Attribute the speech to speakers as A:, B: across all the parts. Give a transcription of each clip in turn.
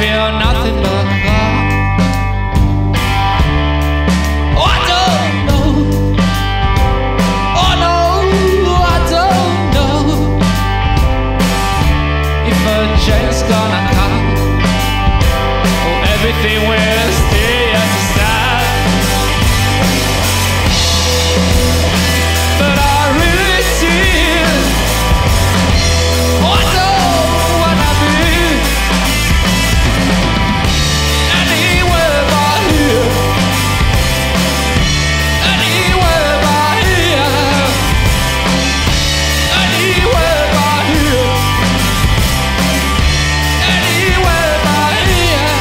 A: feel nothing but love. Oh, I don't know. Oh no, I don't know if a change's gonna come or everything will stay as it stands. But I really see, oh, I don't wanna be anywhere but here, anywhere but here, anywhere but here, anywhere but here.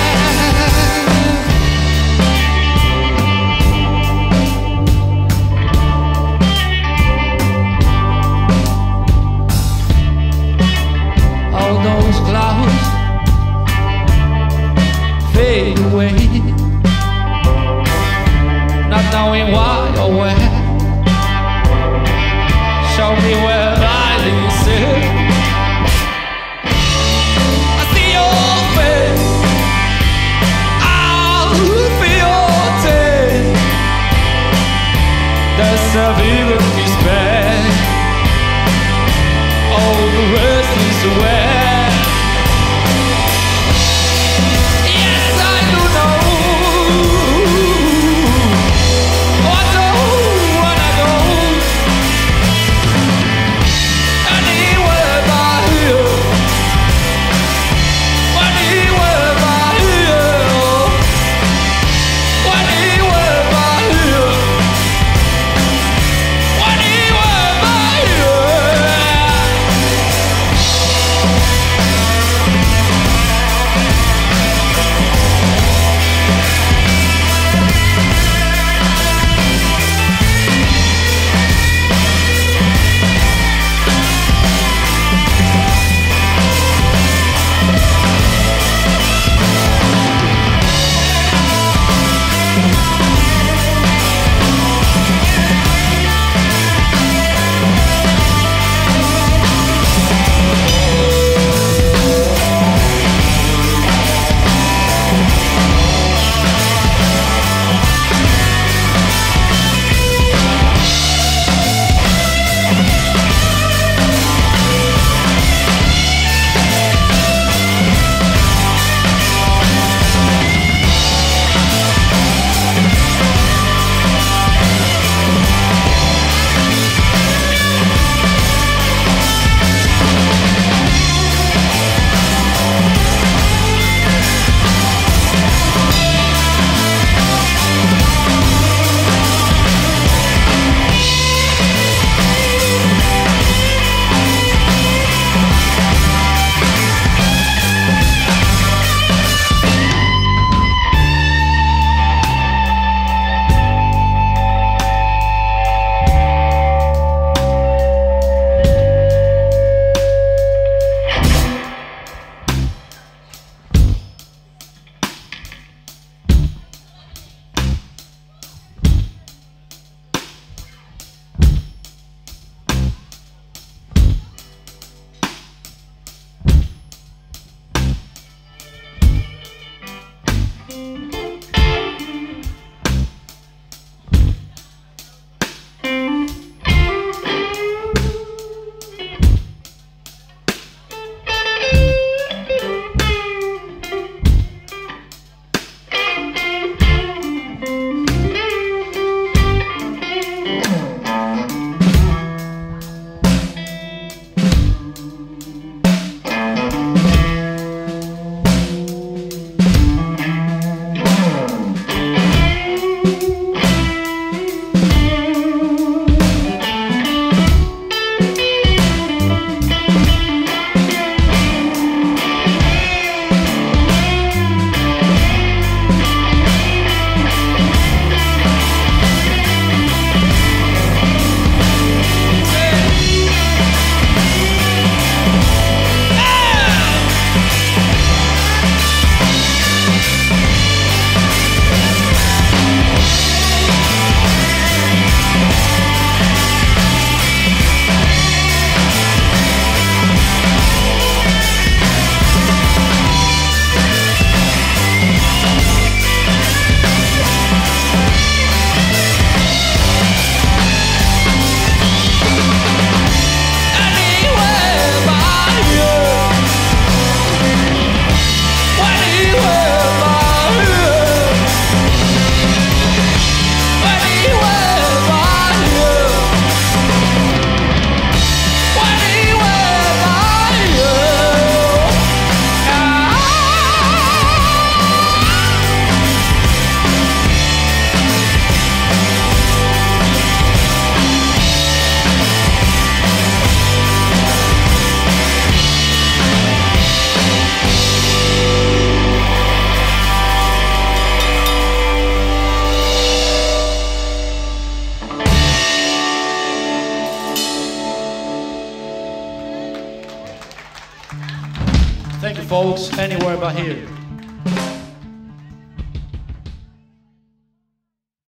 A: All those clouds fade away, not knowing why or where. Show me where I listen. I see your face, I'll feel your taste. There's a even despair. All the rest is aware. Yes, I do know. Oh, I don't wanna go anywhere but here, anywhere but here, anywhere but here, anywhere but here. folks anywhere but here.